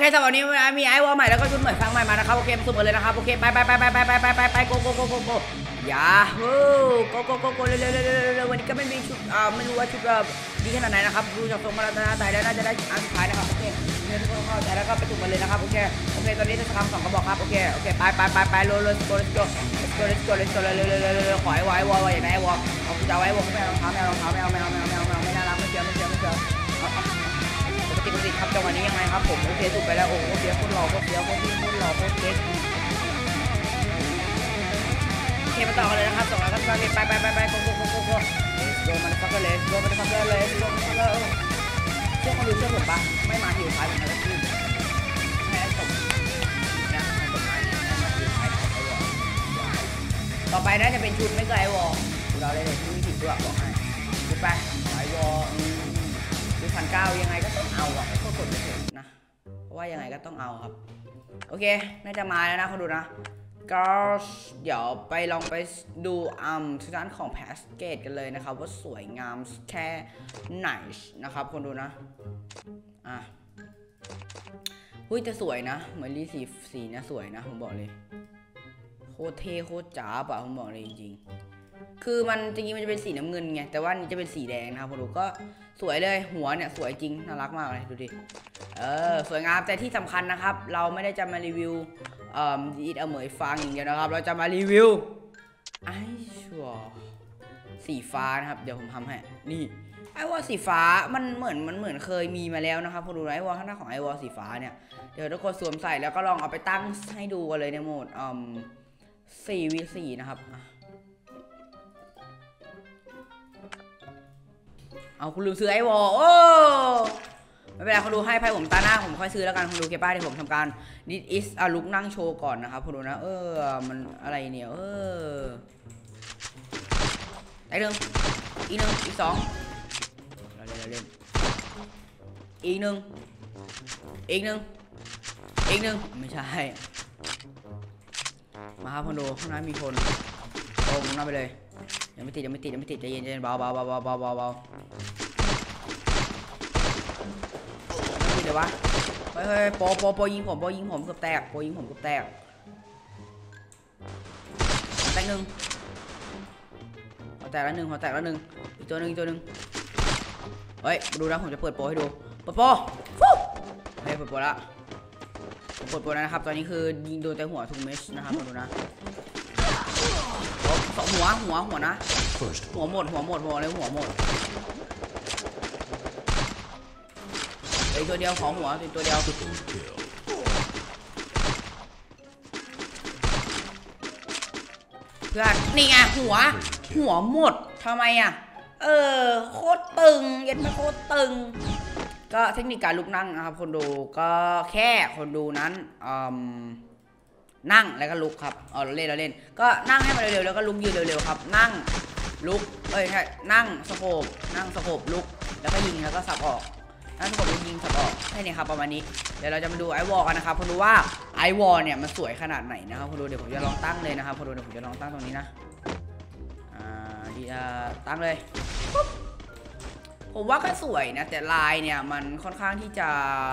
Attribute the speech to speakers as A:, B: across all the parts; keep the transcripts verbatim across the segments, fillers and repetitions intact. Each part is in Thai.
A: เคสำหรับวันนี้มีไอวอลใหม่แล้วก็ชุดใหม่ครั้งใหม่มานะครับโอเคสุ่มกันเลยนะครับโอเคไปไปไปไปไปไปไปไปไปโกโกโกโกโกยาฮูโกโกโกโกเร็วเร็วเร็วเร็ววันนี้ก็ไม่มีชุดอ่าไม่รู้ว่าชุดแบบดีขนาดไหนนะครับดูจากทรงมาแล้วนะแต่น่าจะได้อันสุดท้ายนะครับโอเคเงินทุกคนเข้าใจแล้วก็ไปสุ่มกันเลยนะครับโอเคโอเคตอนนี้จะทำสองกระบอกครับโอเคโอเคไปไปไปไปโรลโรลโกเลสโกโกเลสโกเลสโกเร็วเร็วเร็วเร็วเร็วขอไอวอลไอวอลอย่างไรไอวอลเอาคุณจะไอวอลไม่เอารองเท้าไม่เอารองเท้าไม่เอาไม่เอาไม่เอาไม่เอาไม่น่ารักไม่เชื่อไม่เชื่อไม่เชื่อปกติปกติครับจังหวะนี้ยังไงครับผมโอเคสุ่มไปแล้วโอ้โหเสียคนหล่อคนเสียคนที่คนหล่อคนเก๊กโอเคมาต่อกันเลยนะครับต่อกันครับไปไปไปไปโกโกโกโกโกโกมันฟักเกอร์เลยโกมันฟักเกอร์เลยโกมันฟักเกอร์เชื่อเขาดูเชื่อผมปะไม่มาหิวท้ายผมจะขึ้นให้ตบนะให้ตบไม้ให้มาหิวท้ายไอวอลต่อไปน่าจะเป็นชุดไม่เกินไอวอลเราเลยเลยที่มีผิดด้วยบอกให้ชุดไปไอวอลชุดพันเก้ายังไงก็ต้องเอาอ่ะก็กดไม่ถึงนะเพราะว่ายังไงก็ต้องเอาครับโอเคน่าจะมาแล้วนะคนดูนะก็เดี๋ยวไปลองไปดูอัมทุกด้านของแพสเกตกันเลยนะครับว่าสวยงามแค่ไหนนะครับคนดูนะอ่ะหุ้ยจะสวยนะเหมือนลีสีสีนะสวยนะผมบอกเลยโคตรเท่โคตรจ๋าป่ะผมบอกเลยจริงๆคือมันจริงๆมันจะเป็นสีน้ำเงินไงแต่ว่านี่จะเป็นสีแดงนะครับคนดูก็สวยเลยหัวเนี่ยสวยจริงน่ารักมากเลยดูดิเออสวยงามแต่ที่สำคัญนะครับเราไม่ได้จะมารีวิวเอ่ออีทเอาเหมยฟังอย่างเดียวนะครับเราจะมารีวิวไอชัวสีฟ้านะครับเดี๋ยวผมทำให้นี่ไอวอลสีฟ้ามันเหมือนมันเหมือนเคยมีมาแล้วนะครับพอดูไอวอลข้างหน้าของไอวอลสีฟ้าเนี่ยเดี๋ยวทุกคนสวมใส่แล้วก็ลองเอาไปตั้งให้ดูกันเลยในโหมดอืมสี่วีสี่นะครับเอาคุณลืมซื้อไอวอลโอ้ไม่เป็นไรคุณดูให้ไพ่ผมตาหน้าผมค่อยซื้อแล้วกันคุณดูเก็บป้ายที่ผมทำการดิสอิสอาลุกนั่งโชว์ก่อนนะครับคุณดูนะเออมันอะไรเนี่ยเออได้หนึ่งอีกหนึ่งอีกสองเราเล่นเราเล่นอีกหนึ่งอีกหนึ่งอีกหนึ่งไม่ใช่มาครับคุณดูข้างหน้ามีคนโอ้ข้างหน้าไปเลยยังไม่ติดยังไม่ติดยังไม่ติดใจเย็นใจเย็นเบาเบาเบาเบาเบาเบาเบาไม่ติดเลยวะเฮ้ยเฮ้ยโปโปโปยิงผมโปยิงผมเกือบแตกโปยิงผมเกือบแตกแตกหนึ่งหัวแตกแล้วหนึ่งหัวแตกแล้วหนึ่งอีกตัวหนึ่งอีกตัวหนึ่งเฮ้ยดูนะผมจะเปิดโปให้ดูเปิดโปฟูเฮ้ยเปิดโปแล้วผมเปิดโปแล้วนะครับตอนนี้คือยิงโดนแต่หัวทุกเมชนะครับมาดูนะสองหัวหัวหัวนะหัวหมดหัวหมดหัวเลยหัวหมดไอตัวเดียวของหัวตัวเดียวเพื่อนนี่ไงหัวหัวหมดทำไมอ่ะเออโคตรตึงเย็นไม่โคตรตึงก็เทคนิคการลุกนั่งนะครับคนดูก็แค่คนดูนั้นอืมนั่งแล้วก็ลุกครับเออเราเล่นเราเล่นก็นั่งให้มันเร็วๆแล้วก็ลุกยืนเร็วๆครับนั่งลุกเอ้ยใช่นั่งสโคปนั่งสโคปลุกแล้วก็ยิงแล้วก็สับออกนั่งสโคปลุกยิงสับออกแค่นี้ครับประมาณนี้เดี๋ยวเราจะมาดูไอวอลกันนะครับคุณดูว่าไอวอลเนี่ยมันสวยขนาดไหนนะครับคุณดูเดี๋ยวผมจะลองตั้งเลยนะครับคุณดูเดี๋ยวผมจะลองตั้งตรงนี้นะอ่าดีอ่าตั้งเลยผมว่าก็สวยนะแต่ลายเนี่ยมันค่อนข้างที่จะ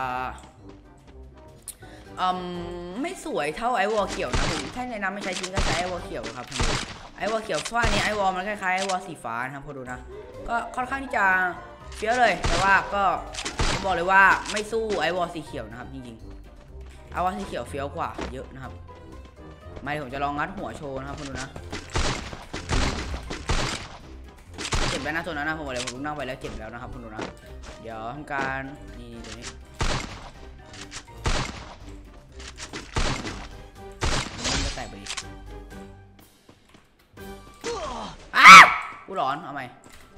A: อืมไม่สวยเท่าไอวอลเขียวนะผมถ้าในน้ำไม่ใช้จริงก็ใช้ไอวอลเขียวครับไอวอลเขียวฟ้านี้ไอวอลมันคล้ายๆไอวอลสีฟ้านะครับพอดูนะก็ค่อนข้างที่จะเฟี้ยวเลยแต่ว่าก็ผมบอกเลยว่าไม่สู้ไอวอลสีเขียวนะครับจริงๆไอวอลสีเขียวเฟี้ยวกว่าเยอะนะครับมาเดี๋ยวผมจะลองงัดหัวโชว์นะครับพอดูนะเจ็บแล้วนะตัวนั้นนะผมบอกเลยผมนั่งไปแล้วเจ็บแล้วนะครับพอดูนะเดี๋ยวทำการนี่ตัวนี้แตกไปดิอ้าวกูร้อนเอาไหม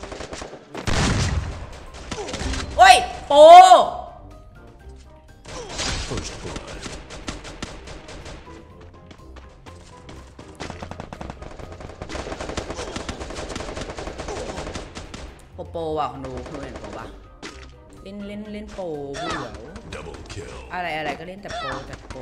A: โอ้ยโปโปโปว่ะคุณดูคุณเห็นโปป่ะเล่นเล่นเล่นโปผู้เหลวอะไรอะไรก็เล่นแต่โปแต่โป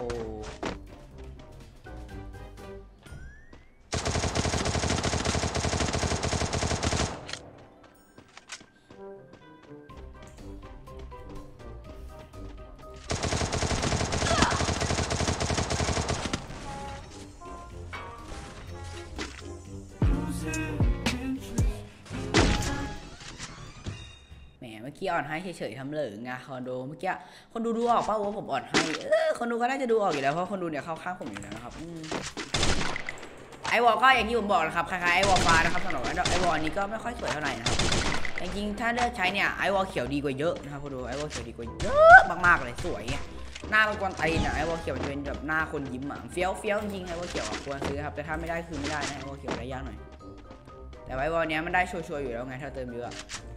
A: พี่อ่อนให้เฉยๆทำเหลิงไงคอนโดเมื่อกี้คนดูดูออกป่าวว่าผมอ่อนให้เออคนดูก็น่าจะดูออกอยู่แล้วเพราะคนดูเนี่ยเข้าข้างผมอยู่แล้วนะครับไอวอลก็อย่างที่ผมบอกนะครับคล้ายๆไอวอลฟ้านะครับสำหรับไอวอลนี้ก็ไม่ค่อยสวยเท่าไหร่นะครับจริงๆถ้าเลือกใช้เนี่ยไอวอลเขียวดีกว่าเยอะนะครับคนดูไอวอลเขียวดีกว่าเยอะมากๆเลยสวยเนี่ยหน้ามันกวนตีนอ่ะไอวอลเขียวมันจะเป็นแบบหน้าคนยิ้มอ่ะเฟี้ยวเฟี้ยวจริงไอวอลเขียวควรซื้อครับแต่ถ้าไม่ได้คือไม่ได้นะไอวอลเขียวได้ยากหน่อยแต่ไอวอลเนี้ยมันได้ชัวร์ๆอยู่แล้วไงถ้าเติมเยอะ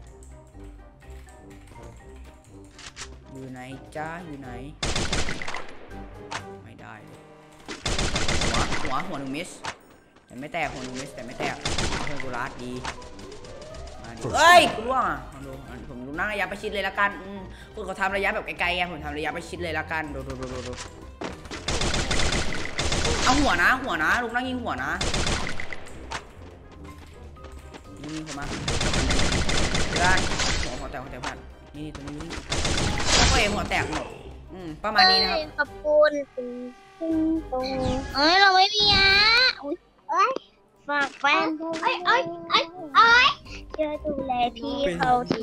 A: อยู่ไหนจ้าอยู่ไหนไม่ได้หัวหัวหัวหนึ่งมิสแต่ไม่แตกหัวหนึ่งมิสแต่ไม่แตกเพื่อนกูรัดดีมาดิเอ้ยกูร่วงอ่ะดูผมดูนั่งระยะประชิดเลยละกันคุณเขาทำระยะแบบไกลๆไงผมทำระยะประชิดเลยละกันดูดูดูดูดูเอาหัวนะหัวนะลูกนั่งยิงหัวนะยิงเข้ามาได้หัวหัวแตกหัวแตกผ่านนี่ตัวนี้แล้วก็เองหัวแตกหมดอืมประมาณนี้นะครับ
B: ขอบคุณตรงเอ้ยเราไม่มีอ่ะเอ้ยฝากแฟนเอ้ยเอ้ยเอ้ยเอ้ยเชื่อดูแลพี่เขาที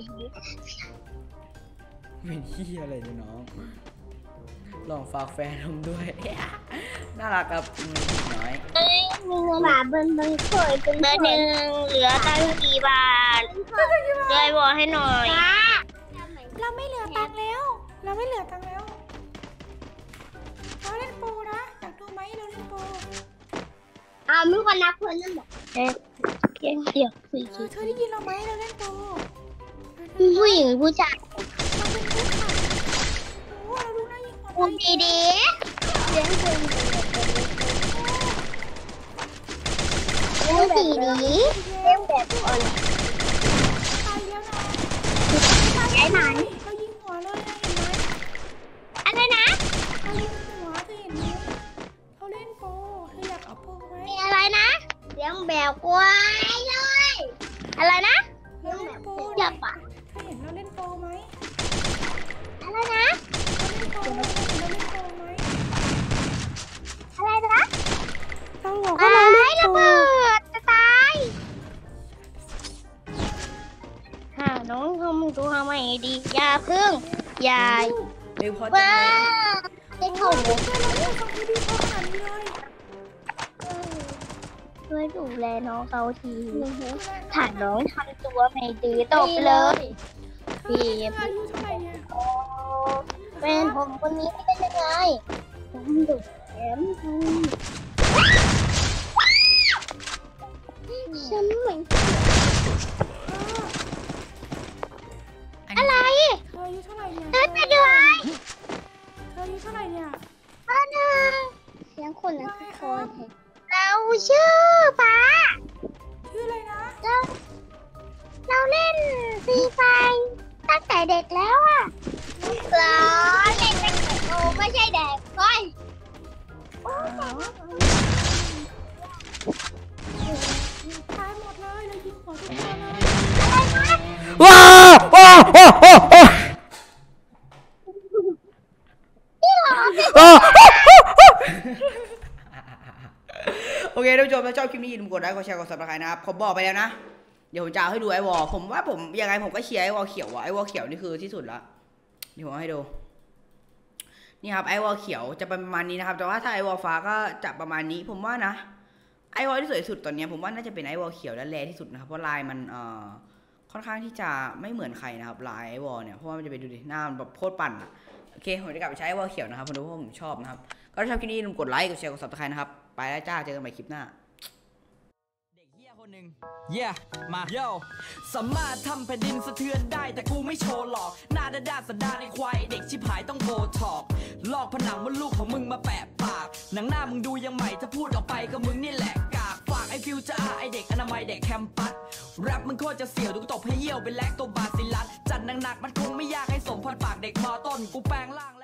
A: เป็นที่อะไรเนี่ยน้องลองฝากแฟนผมด้วยน่ารักกับน้อย
B: เอ้ยมีเงินบาทเบิ้ลเบิ้ลเคยเป็นเบอร์หนึ่งเหลือตังค์กี่บาทเลยบอกให้หน่อย
C: เราไม่เหลือตังค์แล้วเราไม่เหลือตังค์แล้วเราเล่นโปรนะอยากดูไหมเราเล่นโปร
B: อ้าวไม่คนนับคนนั่นหรอเอ๊ะเดี๋ยวเดี๋ยวคุย
C: เธอได้ยินเราไหมเราเล่นโปร
B: ผู้หญิงผู้ชาย
C: เราเป็นผู้ชายโอ้เราดูน่ายิง
B: คุณดีดีเลี้ยงคนเลี้ยงสีดีเลี้ยงแบบอ่อน
C: ตายแล้วนะ
B: ย้ายไหน
C: เรายิงหัวเลยนะเห็นไหม
B: อะไรนะ
C: เรายิงหัวเธอเห็นไหมเขาเล่นโปรเธออยากเอาโปรไหม
B: มีอะไรนะเลี้ยงแบบควายเลยอะไรนะ
C: เล่นโปร
B: จับอ่ะ
C: เธอเห็นเราเล่นโปรไหม
B: อะไรนะ
C: เราเล่นโปรเราเล่นโปรไหม
B: อะไรนะ
C: เราบอกว่าเราเล่นโปร
B: จะตายค่ะน้องทำตัวทำไมดีอย่าพึ่งยาย
A: ว้า
B: ได้เข้าหมดช่วยดูแลน้องเขาทีถ้าน้องทำตัวไม่ดีตบเลยพี่เป็นผมคนนี้เป็นยังไงผมดุแถมฉันเหมือนอะไร
C: เธออายุเท่าไหร่เนี่ย
B: เธอไปด้วย
C: เธออายุเท่าไหร่เนี่ย
B: ป้าหนึ่งเสียงคนละคนเราชื่อป้า
C: ชื่ออะไรนะ
B: เราเราเล่นฟรีไฟตั้งแต่เด็กแล้วอ่ะเราเล่นตั้งแต่โตไม่ใช่เด็กก้อย
C: ตายหมดเลยเรายิงหัวทุกคนเลย
A: ว้าวโอ้โอ้โอ้โอ้
B: นี่หรอ
A: โอเคท่านผู้ชมถ้าชอบคลิปนี้อย่าลืมกดไลค์กดแชร์กดซับสไครต์นะครับผมบอกไปแล้วนะเดี๋ยวผมจะให้ดูไอวอลผมว่าผมยังไงผมก็เชียร์ไอวอลเขียวอะไอวอลเขียวนี่คือที่สุดละเดี๋ยวผมให้ดูนี่ครับไอวอลเขียวจะประมาณนี้นะครับแต่ว่าถ้าไอวอลฟ้าก็จะประมาณนี้ผมว่านะไอวอลที่สวยสุดตอนนี้ผมว่าน่าจะเป็นไอวอลเขียวและแรที่สุดนะครับเพราะลายมันเอ่อค่อนข้างที่จะไม่เหมือนใครนะครับลายไอวอลเนี่ยเพราะว่ามันจะไปดูดิหน้ามันแบบโคตรปั่นอะโอเคผมจะกลับไปใช้ไอวอลเขียวนะครับผมดูว่าผมชอบนะครับก็ถ้าชอบคลิปนี้อย่าลืมกดไลค์กดแชร์กดซับสไครต์นะครับไปแล้วจ้าเจอกันใหม่คลิปหน้า
D: เด็กเหี้ยคนหนึ่งเย่มาโย่สามารถทำแผ่นดินสะเทือนได้แต่กูไม่โชว์หรอกหน้าด้านๆสันดานในควายเด็กชิบหายต้องโบท็อกลอกผนังว่าลูกของมึงมาแปะปากหนังหน้ามึงดูยังใหม่ถ้าพูดออกไปก็มึงนี่แหละกากฝากไอฟิวจะอาไอเด็กอนามัยเด็กแคมปัสแรปมึงโคตรจะเสี่ยวดูตบให้เยี่ยวเป็นแลกตัวบาซิลัสจัดหนักๆมันคงไม่ยากให้สมพรปากเด็กมอต้นกูแปลงร่าง